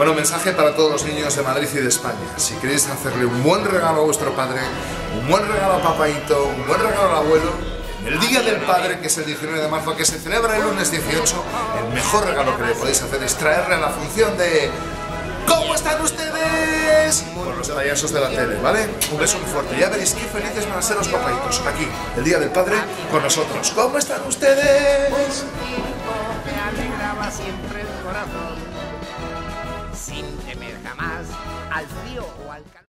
Bueno, mensaje para todos los niños de Madrid y de España. Si queréis hacerle un buen regalo a vuestro padre, un buen regalo a papaito, un buen regalo al abuelo, el Día del Padre, que es el 19 de marzo, que se celebra el lunes 18, el mejor regalo que le podéis hacer es traerle a la función de ¿cómo están ustedes? Con los payasos de la tele, ¿vale? Un beso muy fuerte. Ya veréis qué felices van a ser los papaitos. Aquí, el Día del Padre, con nosotros. ¿Cómo están ustedes? Me alegraba siempre el corazón, sin temer jamás al frío o al calor.